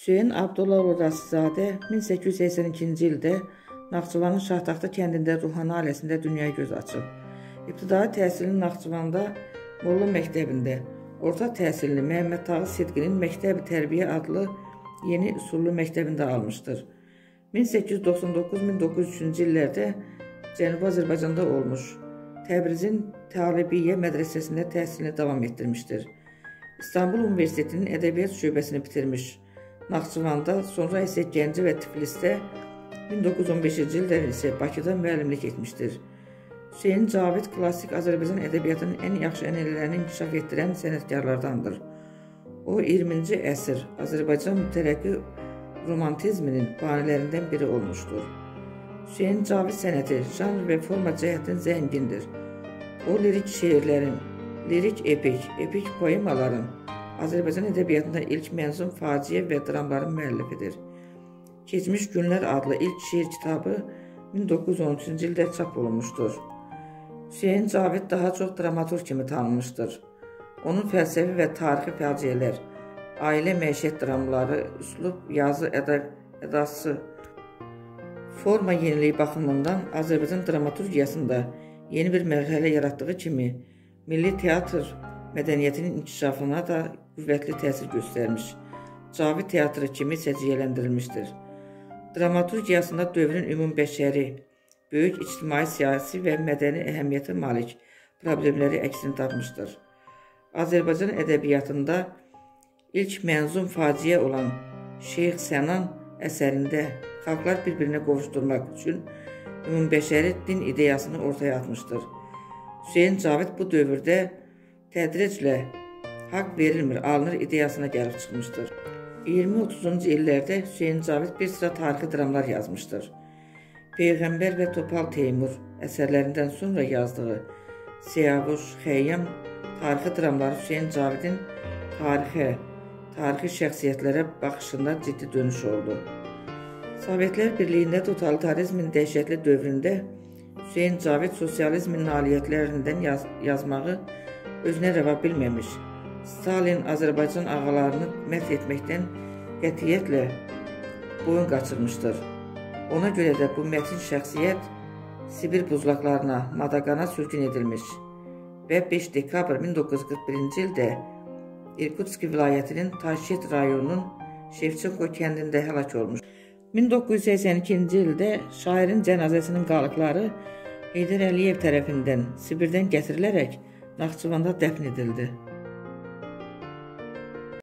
Hüseyn Abdullaoğlu Rasizadə 1882-ci ildə Naxçıvanın Şahtaxta kəndində ruhani ailəsində dünyaya göz açıb. İbtidai təhsilini Naxçıvanda Molla məktəbində, orta təhsilini Məhəmməd Tağı Sidqinin Məktəbi Tərbiyə adlı yeni üsullu məktəbində almışdır. 1899-1903-cü illərdə Cənubi Azərbaycanda olmuş. Təbrizin Talibiyyə mədrəsəsində təhsilini davam etdirmişdir. İstanbul Universitetinin ədəbiyyat şöbəsini bitirmiş. Naxçıvanda, sonra isə Gəncə və Tiflisdə 1915-ci ildə isə Bakıda müəllimlik etmişdir. Hüseyn Cavid klassik Azərbaycan ədəbiyyatının ən yaxşı ənənələrini inkişaf etdirən sənətkarlardandır. O, 20-ci əsr Azərbaycan mütərəqqi romantizminin banilərindən biri olmuşdur. Hüseyn Cavid sənəti, janr və forma cəhətdən zəngindir. O, lirik şeirlərin, lirik epik poemaların, Azərbaycan ədəbiyyatında ilk mənzum faciə və dramların müəllifidir. Keçmiş Günlər adlı ilk şeir kitabı 1913-cü ildə çap olunmuşdur. Hüseyn Cavid daha çox dramaturg kimi tanınmışdır. Onun fəlsəfi və tarixi faciələr, ailə məişət dramları, üslub, yazı, ədası, forma yeniliyi baxımından Azərbaycan dramaturgiyasında yeni bir mərhələ yaratdığı kimi milli teatr mədəniyyətinin inkişafına da qüvvətli təsir göstərmiş. Cavid teatrı kimi səciyyələndirilmişdir. Dramaturgiyasında dövrün ümumbəşəri, böyük ictimai, siyasi və mədəni əhəmiyyətə malik problemləri əksini tapmışdır. Azərbaycan ədəbiyyatında ilk mənzum faciə olan Şeyx Sənan əsərində xalqlar bir-birinə qovuşdurmaq üçün ümumbəşəri din ideyasını ortaya atmışdır. Hüseyn Cavid bu dövrdə tədriclə haqq verilmir, alınır ideyasına gəlib çıxmışdır. 20-30-cu illərdə Hüseyn Cavid bir sıra tarixi dramlar yazmışdır. Peyğəmbər və Topal Teymur əsərlərindən sonra yazdığı Siyavuş, Xəyyam tarixi dramları Hüseyn Cavidin tarixi şəxsiyyətlərə baxışında ciddi dönüş oldu. Sovetlər Birliyində totalitarizmin dəhşətli dövründə Hüseyn Cavid sosializmin nailiyyətlərindən yazmağı özünə rəva bilməmiş. Stalin Azərbaycan ağalarını mət etməkdən qətiyyətlə boyun qaçırmışdır. Ona görə də bu mətin şəxsiyyət Sibir buzlaqlarına, Madaqana sürgün edilmiş və 5 dekabr 1941-ci ildə İrkutsk vilayətinin Taşkent rayonunun Şevçenko kəndində həlak olmuş. 1982-ci ildə şairin cənazəsinin qalıqları Heydər Əliyev tərəfindən Sibirdən gətirilərək Naxçıvanda dəfn edildi.